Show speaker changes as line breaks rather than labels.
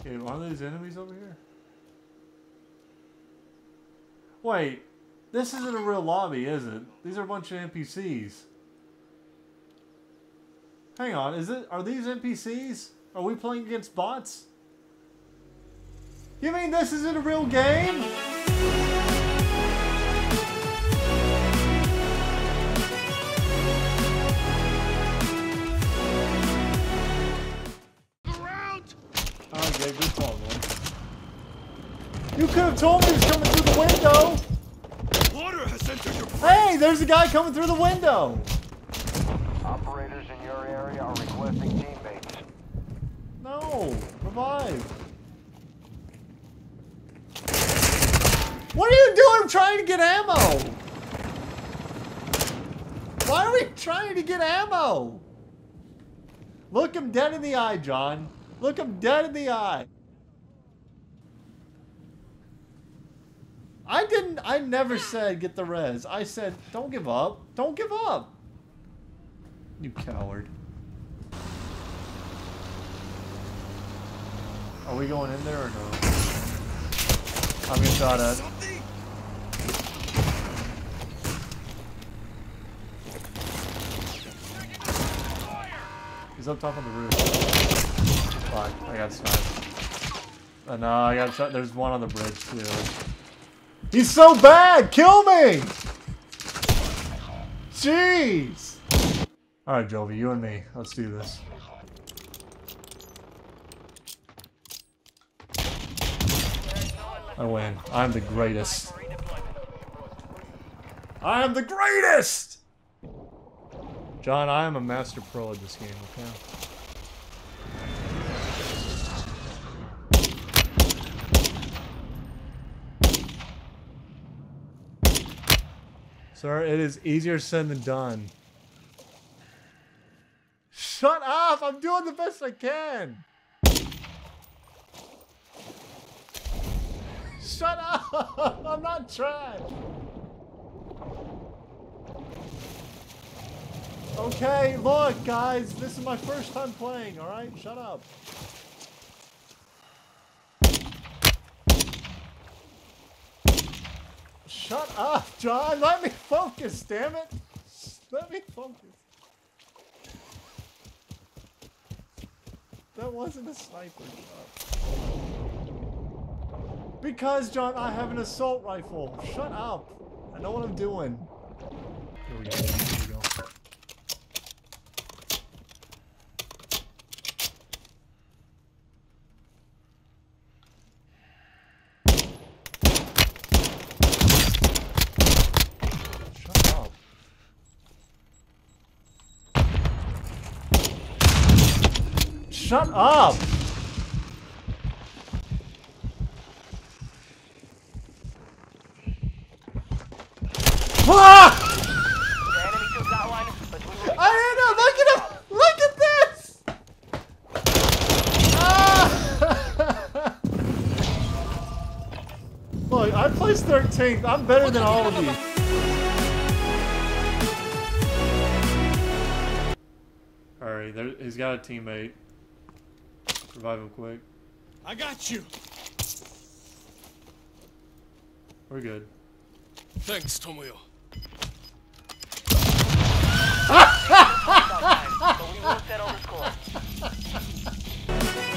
Okay, are these enemies over here? Wait, this isn't a real lobby, is it? These are a bunch of NPCs. Hang on, are these NPCs? Are we playing against bots? You mean this isn't a real game? Okay, good call, man. You could have told me he was coming through the window!
Water has entered your brain.
Hey, there's a guy coming through the window!
Operators in your area are requesting teammates.
No, revive. What are you doing? I'm trying to get ammo! Why are we trying to get ammo? Look him dead in the eye, John. Look him dead in the eye. I never said get the res. I said don't give up. Don't give up. You coward. Are we going in there or no? I'm getting shot at. He's up top on the roof. Fuck, I got sniped. No, I got shot. There's one on the bridge too. He's so bad! Kill me! Jeez! Alright, Jovi, you and me. Let's do this. I win. I'm the greatest. I am the greatest! John, I am a master pro at this game, okay? Sir, it is easier said than done. Shut up! I'm doing the best I can! Shut up! I'm not trash! Okay, look, guys, this is my first time playing, alright? Shut up. Shut up, John! Let me focus, damn it! Let me focus. That wasn't a sniper shot. Because, John, I have an assault rifle. Shut up. I know what I'm doing. Here we go. Here we go. Shut up! Ah! I don't know! Look at him! Look at this! Ah! Look, I placed 13th. I'm better than all of you. Alright, he's got a teammate. Revive him quick.
I got you.
We're good.
Thanks, Tomoyo.
But we will settle the score.